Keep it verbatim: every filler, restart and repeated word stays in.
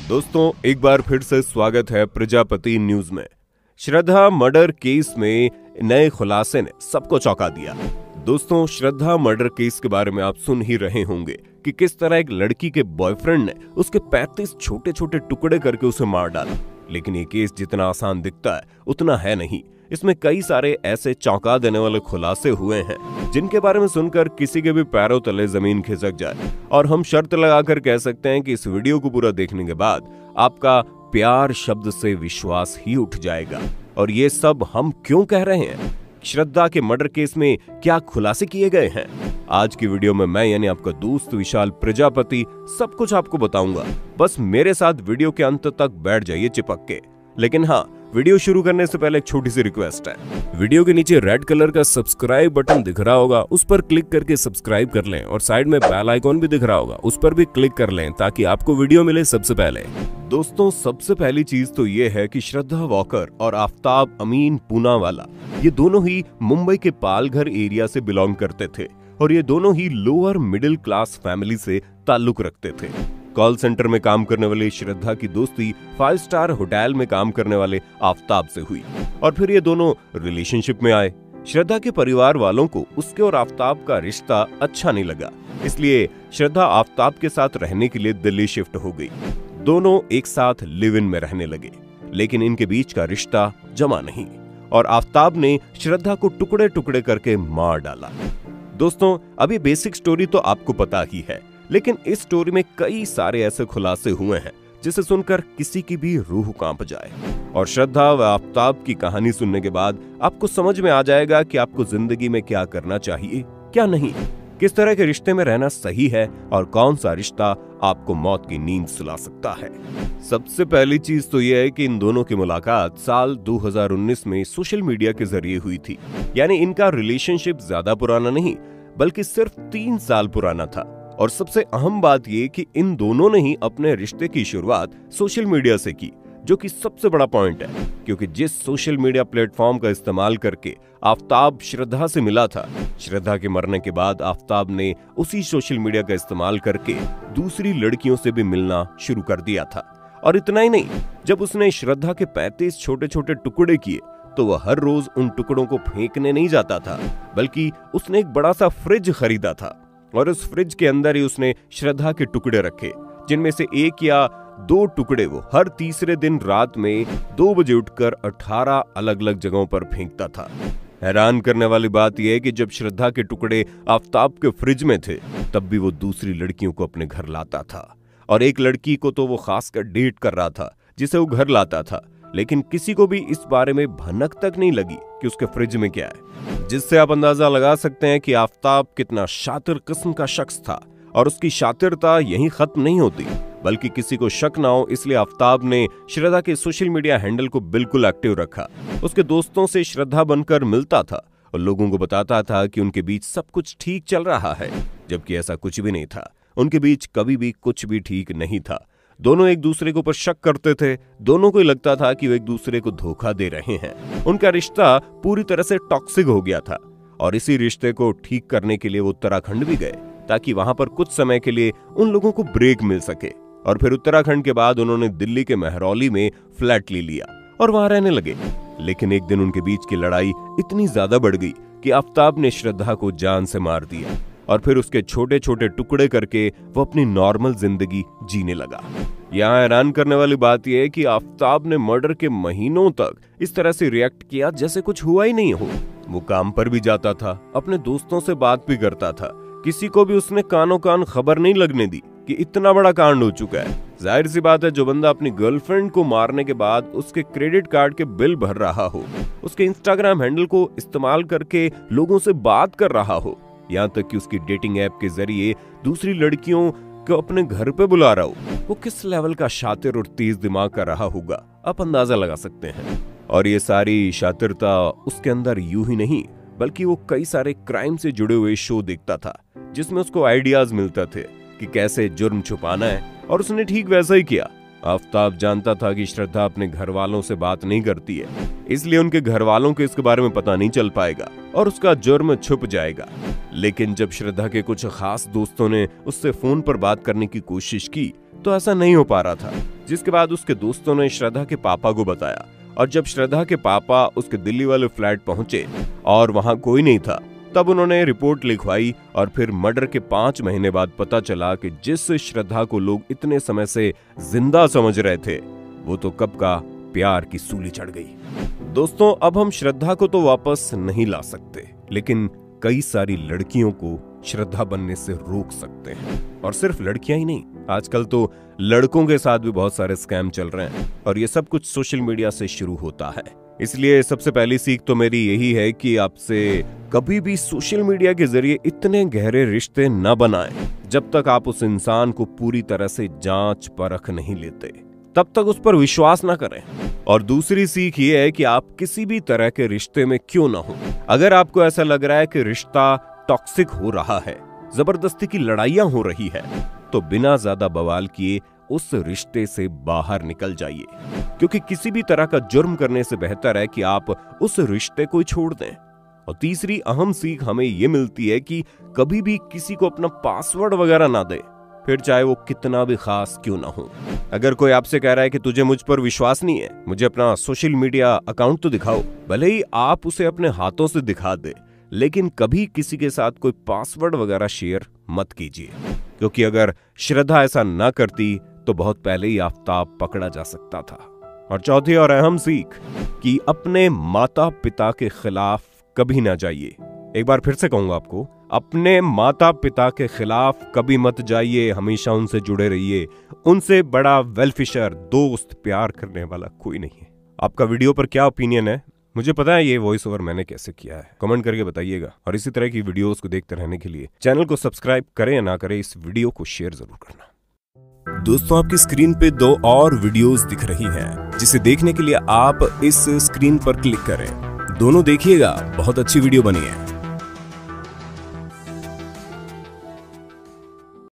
दोस्तों एक बार फिर से स्वागत है प्रजापति न्यूज में। श्रद्धा मर्डर केस में नए खुलासे ने सबको चौंका दिया। दोस्तों श्रद्धा मर्डर केस के बारे में आप सुन ही रहे होंगे कि किस तरह एक लड़की के बॉयफ्रेंड ने उसके पैंतीस छोटे छोटे टुकड़े करके उसे मार डाला। लेकिन ये केस जितना आसान दिखता है उतना है नहीं। इसमें कई सारे ऐसे चौंका देने वाले खुलासे हुए हैं जिनके बारे में सुनकर किसी के भी पैरों तले जमीन खिसक जाए। और हम शर्त लगाकर कह सकते हैं कि इस वीडियो को पूरा देखने के बाद आपका प्यार शब्द से विश्वास ही उठ जाएगा। और ये सब हम क्यों कह रहे हैं? श्रद्धा के मर्डर केस में क्या खुलासे किए गए हैं? आज की वीडियो में मैं यानी आपका दोस्त विशाल प्रजापति सब कुछ आपको बताऊंगा। बस मेरे साथ वीडियो के अंत तक बैठ जाइए चिपक के। लेकिन हाँ, वीडियो शुरू करने से पहले एक छोटी सी रिक्वेस्ट है। वीडियो के नीचे रेड कलर का सब्सक्राइब बटन दिख रहा होगा, उस पर क्लिक करके सब्सक्राइब कर लें और साइड में बेल आइकॉन भी दिख रहा होगा, उस पर भी क्लिक कर लें ताकि आपको वीडियो मिले सबसे पहले। दोस्तों सबसे पहली चीज तो ये है कि श्रद्धा वॉकर और आफताब अमीन पूनावाला ये दोनों ही मुंबई के पालघर एरिया से बिलोंग करते थे और ये दोनों ही लोअर मिडिल क्लास फैमिली से ताल्लुक रखते थे। कॉल सेंटर में काम करने वाली श्रद्धा की दोस्ती फाइव स्टार होटल में काम करने वाले आफताब से हुई और फिर ये दोनों रिलेशनशिप में आए। श्रद्धा के परिवार वालों को उसके और आफताब का रिश्ता अच्छा नहीं लगा, इसलिए श्रद्धा आफताब के साथ रहने के लिए दिल्ली शिफ्ट हो गई। दोनों एक साथ लिव इन में रहने लगे, लेकिन इनके बीच का रिश्ता जमा नहीं और आफताब ने श्रद्धा को टुकड़े टुकड़े करके मार डाला। दोस्तों अभी बेसिक स्टोरी तो आपको पता ही है, लेकिन इस स्टोरी में कई सारे ऐसे खुलासे हुए हैं जिसे सुनकर किसी की भी रूह कांप जाए। और श्रद्धा व आफताब की कहानी सुनने के बाद आपको समझ में आ जाएगा कि आपको जिंदगी में क्या करना चाहिए, क्या नहीं, किस तरह के रिश्ते में रहना सही है और कौन सा रिश्ता आपको मौत की नींद सुला सकता है। सबसे पहली चीज तो यह है कि इन दोनों की मुलाकात साल दो हज़ार उन्नीस में सोशल मीडिया के जरिए हुई थी। यानी इनका रिलेशनशिप ज्यादा पुराना नहीं बल्कि सिर्फ तीन साल पुराना था। और सबसे अहम बात यह कि इन दोनों ने ही अपने रिश्ते की शुरुआत सोशल मीडिया से की, जो कि सबसे बड़ा पॉइंट है, क्योंकि जिस सोशल मीडिया प्लेटफॉर्म का इस्तेमाल करके आफताब श्रद्धा से मिला था, श्रद्धा के मरने के बाद आफताब ने उसी सोशल मीडिया का इस्तेमाल करके दूसरी लड़कियों से भी मिलना शुरू कर दिया था। और इतना ही नहीं, जब उसने श्रद्धा के पैंतीस छोटे छोटे टुकड़े किए तो वह हर रोज उन टुकड़ों को फेंकने नहीं जाता था, बल्कि उसने एक बड़ा सा फ्रिज खरीदा था और उस फ्रिज के अंदर ही उसने श्रद्धा के टुकड़े रखे, जिनमें से एक या दो टुकड़े वो हर तीसरे दिन रात में दो बजे उठकर अठारह अलग अलग जगहों पर फेंकता था। हैरान करने वाली बात यह है कि जब श्रद्धा के टुकड़े आफताब के फ्रिज में थे तब भी वो दूसरी लड़कियों को अपने घर लाता था। और एक लड़की को तो वो खासकर डेट कर रहा था जिसे वो घर लाता था, लेकिन किसी को भी इस बारे में भनक तक नहीं लगी कि उसके फ्रिज में क्या है, जिससे आप अंदाजा लगा सकते हैं कि आफताब कितना शातिर किस्म का शख्स था। और उसकी शातिरता यहीं खत्म नहीं होती, बल्कि किसी को शक ना हो इसलिए आफताब ने श्रद्धा के सोशल मीडिया हैंडल को बिल्कुल एक्टिव रखा। उसके दोस्तों से श्रद्धा बनकर मिलता था और लोगों को बताता था कि उनके बीच सब कुछ ठीक चल रहा है, जबकि ऐसा कुछ भी नहीं था। उनके बीच कभी भी कुछ भी ठीक नहीं था। दोनों एक दूसरे के ऊपर शक करते थे, दोनों को लगता था कि वो एक दूसरे को धोखा दे रहे हैं। उनका रिश्ता पूरी तरह से टॉक्सिक हो गया था और इसी रिश्ते को ठीक करने के लिए वो उत्तराखंड भी गए ताकि वहां पर कुछ समय के लिए उन लोगों को ब्रेक मिल सके। और फिर उत्तराखंड के बाद उन्होंने दिल्ली के महरौली में फ्लैट ले लिया और वहां रहने लगे। लेकिन एक दिन उनके बीच की लड़ाई इतनी ज्यादा बढ़ गई कि आफताब ने श्रद्धा को जान से मार दिया और फिर उसके छोटे छोटे टुकड़े करके वो अपनी नॉर्मल जिंदगी जीने लगा। यहाँ हैरान करने वाली बात यह है कि आफताब ने मर्डर के महीनों तक इस तरह से रिएक्ट किया जैसे कुछ हुआ ही नहीं हो। वो काम पर भी जाता था, अपने दोस्तों से बात भी करता था, किसी को भी उसने कानों कान खबर नहीं लगने दी कि इतना बड़ा कांड हो चुका है। जाहिर सी बात है, जो बंदा अपनी गर्लफ्रेंड को मारने के बाद उसके क्रेडिट कार्ड के बिल भर रहा हो, उसके इंस्टाग्राम हैंडल को इस्तेमाल करके लोगों से बात कर रहा हो, यहाँ तक कि उसकी डेटिंग ऐप के जरिए दूसरी लड़कियों को अपने घर पे बुला रहा हो, वो किस लेवल का शातिर और तेज दिमाग का रहा होगा, आप अंदाजा लगा सकते हैं। और ये सारी शातिरता उसके अंदर यूं ही नहीं बल्कि वो कई सारे क्राइम से जुड़े हुए शो देखता था जिसमें उसको आइडियाज मिलते थे कि कैसे जुर्म छुपाना है, और उसने ठीक वैसा ही किया। आफताब जानता था कि श्रद्धा अपने घर वालों से बात नहीं करती है, इसलिए उनके घर वालों को इसके बारे में पता नहीं चल पाएगा और उसका जुर्म छुप जाएगा। लेकिन जब श्रद्धा के कुछ खास दोस्तों ने उससे फोन पर बात करने की कोशिश की तो ऐसा नहीं हो पा रहा था। जिसके बाद उसके दोस्तों ने श्रद्धा के पापा को बताया और जब श्रद्धा के पापा उसके दिल्ली वाले फ्लैट पहुंचे और वहां कोई नहीं था, तब उन्होंने रिपोर्ट लिखवाई और फिर मर्डर के पांच महीने बाद पता चला कि जिस श्रद्धा को लोग इतने समय से जिंदा समझ रहे थे, वो तो कब का प्यार की सूली चढ़ गई। दोस्तों, अब हम श्रद्धा को तो वापस नहीं ला सकते, लेकिन कई सारी लड़कियों को श्रद्धा बनने से रोक सकते हैं। और सिर्फ लड़कियां ही नहीं, आजकल तो लड़कों के साथ भी बहुत सारे स्कैम चल रहे हैं और ये सब कुछ सोशल मीडिया से शुरू होता है। इसलिए सबसे पहली सीख तो मेरी यही है कि आपसे कभी भी सोशल मीडिया के जरिए इतने गहरे रिश्ते न बनाएं जब तक आप उस इंसान को पूरी तरह से जांच परख नहीं लेते, तब तक उस पर विश्वास ना करें। और दूसरी सीख ये है कि आप किसी भी तरह के रिश्ते में क्यों ना हो, अगर आपको ऐसा लग रहा है कि रिश्ता टॉक्सिक हो रहा है, जबरदस्ती की लड़ाइयां हो रही है, तो बिना ज्यादा बवाल किए उस रिश्ते से बाहर निकल जाइए, क्योंकि किसी भी तरह का जुर्म करने से बेहतर है कि आप उस रिश्ते को छोड़ दें। और तीसरी अहम सीख हमें यह मिलती है कि कभी भी किसी को अपना पासवर्ड वगैरह ना दे, फिर चाहे वो कितना भी खास क्यों ना हो। अगर कोई आपसे कह रहा है कि तुझे मुझ पर विश्वास नहीं है, मुझे अपना सोशल मीडिया अकाउंट तो दिखाओ, भले ही आप उसे अपने हाथों से दिखा दे, लेकिन कभी किसी के साथ कोई पासवर्ड वगैरह शेयर मत कीजिए, क्योंकि अगर श्रद्धा ऐसा ना करती तो बहुत पहले ही आफताब पकड़ा जा सकता था। और चौथी और अहम सीख कि अपने माता पिता के खिलाफ कभी ना जाइए। एक बार फिर से कहूंगा आपको, अपने माता पिता के खिलाफ कभी मत जाइए, हमेशा उनसे जुड़े रहिए। उनसे बड़ा वेलफिशर, दोस्त, प्यार करने वाला कोई नहीं है। आपका वीडियो पर क्या ओपिनियन है? मुझे पता है ये वॉइस ओवर मैंने कैसे किया है, कमेंट करके बताइएगा। और इसी तरह की वीडियोस को देखते रहने के लिए चैनल को सब्सक्राइब करें या ना करें, इस वीडियो को शेयर जरूर करना। दोस्तों, आपकी स्क्रीन पे दो और वीडियोस दिख रही हैं, जिसे देखने के लिए आप इस स्क्रीन पर क्लिक करें। दोनों देखिएगा, बहुत अच्छी वीडियो बनी है।